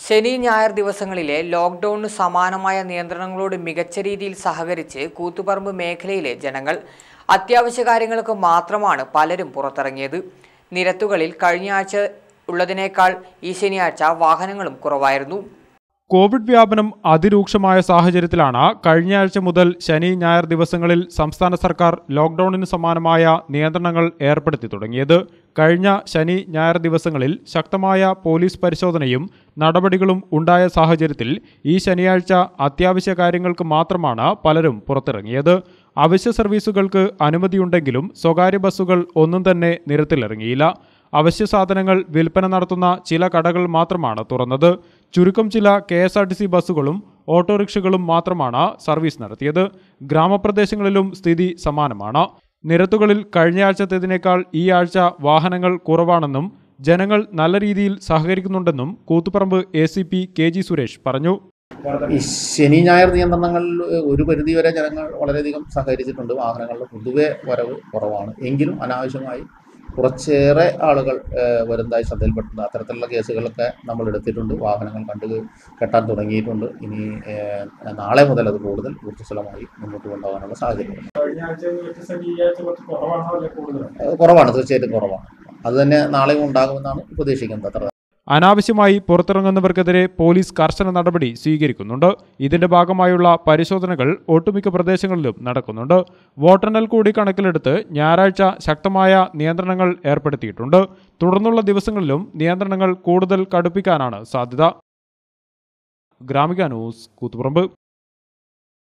ശനി ഞായർ ദിവസങ്ങളിലെ ലോക്ക്ഡൌണിന് സമാനമായ നിയന്ത്രണങ്ങളോട് മികച്ച രീതിയിൽ സഹകരിച്ച് കൂത്തുപറമ്പ് മേഖലയിലെ ജനങ്ങൾ അത്യാവശ്യ കാര്യങ്ങൾക്ക് മാത്രമാണ് പലരും പുറത്തിറങ്ങിയത്. നിരത്തുകളിൽ കഴിഞ്ഞ ആഴ്ച ഉള്ളതിനേക്കാൾ ഈ ശനിയാഴ്ച വാഹനങ്ങളും കുറവായിരുന്നു. കോവിഡ് വ്യാപനം അതിരൂക്ഷമായ സാഹചര്യത്തിലാണ് കഴിഞ്ഞയാഴ്ച മുതൽ ശനി ഞായർ ദിവസങ്ങളിൽ സംസ്ഥാന സർക്കാർ ലോക്ക്ഡൌണിന് സമാനമായ നിയന്ത്രണങ്ങൾ ഏർപ്പെടുത്തി തുടങ്ങിയത്. കഴിഞ്ഞ ശനി ഞായർ ദിവസങ്ങളിൽ ശക്തമായ പോലീസ് പരിശോധനയും നടപടികളും ഉണ്ടായ സാഹചര്യത്തിൽ ഈ ശനിയാഴ്ച അത്യാവശ്യ കാര്യങ്ങൾക്ക് മാത്രമാണ് പലരും പുറത്തിറങ്ങിയത്. അവശ്യ സർവീസുകൾക്ക് അനുമതിയുണ്ടെങ്കിലും സ്വകാര്യ ബസ്സുകൾ ഒന്നും തന്നെ നിരത്തിലിറങ്ങിയില്ല. അവശ്യ സാധനങ്ങൾ വിൽപ്പന നടത്തുന്ന ചില കടകൾ മാത്രമാണ് തുറന്നത്. ചുരുക്കം ചില KSRTC ബസ്സുകളും ഓട്ടോറിക്ഷകളും മാത്രമാണ് സർവീസ് നടത്തിയത്. ഗ്രാമപ്രദേശങ്ങളിലും സ്ഥിതി സമാനമാണ്. നിരത്തുകളിൽ കഴിഞ്ഞയാഴ്ചത്തേതിനേക്കാൾ ഈ ആഴ്ച വാഹനങ്ങൾ കുറവാണെന്നും ജനങ്ങൾ നല്ല രീതിയിൽ സഹകരിക്കുന്നുണ്ടെന്നും കൂത്തുപറമ്പ് ACP KG സുരേഷ് പറഞ്ഞു. ഈ ശനി ഞായർ നിയന്ത്രണങ്ങളിൽ ഒരു പരിധിവരെ ജനങ്ങൾ വളരെയധികം സഹകരിച്ചിട്ടുണ്ട്. വാഹനങ്ങളുടെ പൊതുവെ വരവ് കുറവാണ്. എങ്കിലും അനാവശ്യമായി കുറച്ചേറെ ആളുകൾ വരുന്നതായി ശ്രദ്ധയിൽപ്പെട്ടിട്ടുണ്ട്. അത്തരത്തിലുള്ള കേസുകളൊക്കെ നമ്മൾ എടുത്തിട്ടുണ്ട്. വാഹനങ്ങൾ കെട്ടാൻ തുടങ്ങിയിട്ടുണ്ട്. ഇനി നാളെ മുതൽ അത് കൂടുതൽ ഊർജ്ജസ്വലമായി മുന്നോട്ട് കൊണ്ടുപോകാനുള്ള സാഹചര്യം കുറവാണ്. തീർച്ചയായിട്ടും കുറവാണ്. അത് തന്നെ നാളെയും ഉണ്ടാകുമെന്നാണ് പ്രതീക്ഷിക്കുന്നത്. അനാവശ്യമായി പുറത്തിറങ്ങുന്നവർക്കെതിരെ പോലീസ് കർശന നടപടി സ്വീകരിക്കുന്നുണ്ട്. ഇതിന്റെ ഭാഗമായുള്ള പരിശോധനകൾ ഒട്ടുമിക്ക പ്രദേശങ്ങളിലും നടക്കുന്നുണ്ട്. വോട്ടെണ്ണൽ കൂടി കണക്കിലെടുത്ത് ഞായറാഴ്ച ശക്തമായ നിയന്ത്രണങ്ങൾ ഏർപ്പെടുത്തിയിട്ടുണ്ട്. തുടർന്നുള്ള ദിവസങ്ങളിലും നിയന്ത്രണങ്ങൾ കൂടുതൽ കടുപ്പിക്കാനാണ് സാധ്യത. ഗ്രാമിക ന്യൂസ്, കൂത്തുപറമ്പ്.